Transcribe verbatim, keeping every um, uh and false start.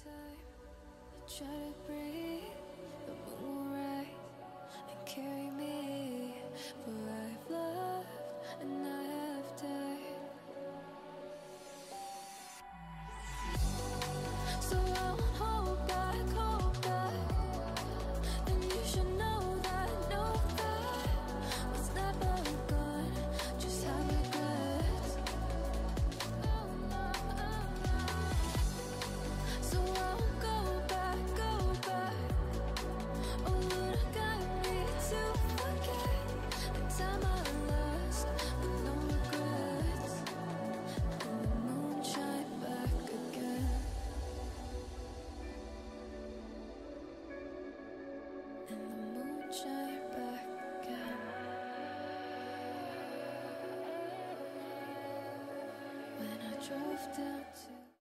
time I try to breathe, the moon will rise and carry me. For I've loved and I have died. So I won't hold back, hold back. And you should know that, know that what's never gone just have regrets. Oh no, oh no. So I won't go back, go back. Oh Lord, got me to forget the time I lost with no regrets. And the moon shine back again. And the moon shine back again. When I drove down